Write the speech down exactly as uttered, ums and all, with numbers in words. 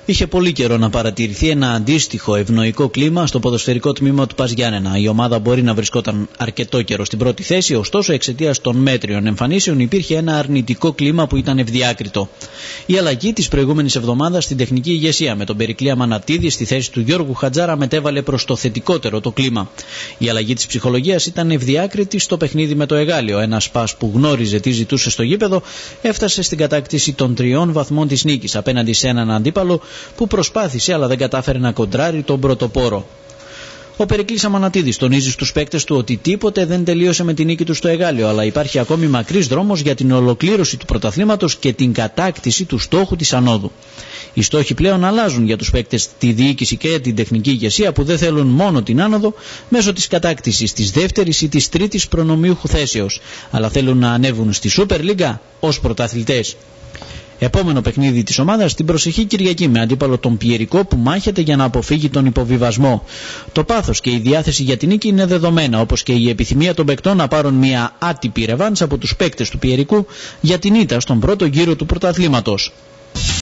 Είχε πολύ καιρό να παρατηρηθεί ένα αντίστοιχο ευνοϊκό κλίμα στο ποδοσφαιρικό τμήμα του ΠΑΣ Γιάννενα. Η ομάδα μπορεί να βρισκόταν αρκετό καιρό στην πρώτη θέση, ωστόσο εξαιτίας των μέτριων εμφανίσεων υπήρχε ένα αρνητικό κλίμα που ήταν ευδιάκριτο. Η αλλαγή της προηγούμενης εβδομάδας στην τεχνική ηγεσία με τον Περικλή Αμανατίδη στη θέση του Γιώργου Χατζάρα μετέβαλε προς το θετικότερο το κλίμα. Η αλλαγή της ψυχολογίας ήταν ευδιάκριτη στο παιχνίδι με το Εγάλιο. Ένας ΠΑΣ που γνώριζε τι ζητούσε στο γήπεδο έφτασε στην κατάκτηση των τριών βαθμών της νίκης απέναντι σε έναν αντίπαλο που προσπάθησε αλλά δεν κατάφερε να κοντράρει τον πρωτοπόρο. Ο Περικλής Αμανατίδης τονίζει στους παίκτες του ότι τίποτε δεν τελείωσε με την νίκη του στο Εγάλιο, αλλά υπάρχει ακόμη μακρύς δρόμος για την ολοκλήρωση του πρωταθλήματος και την κατάκτηση του στόχου της ανόδου. Οι στόχοι πλέον αλλάζουν για τους παίκτες, τη διοίκηση και την τεχνική ηγεσία που δεν θέλουν μόνο την άνοδο μέσω της κατάκτησης της δεύτερης ή της τρίτης προνομιούχου θέσεως, αλλά θέλουν να ανέβουν στη Σούπερ Λίγκα ως πρωταθλητές. Επόμενο παιχνίδι της ομάδας την προσεχή Κυριακή με αντίπαλο τον Πιερικό που μάχεται για να αποφύγει τον υποβιβασμό. Το πάθος και η διάθεση για την νίκη είναι δεδομένα, όπως και η επιθυμία των παικτών να πάρουν μια άτυπη ρεβάνς από τους παίκτες του Πιερικού για την ήττα στον πρώτο γύρο του πρωταθλήματος.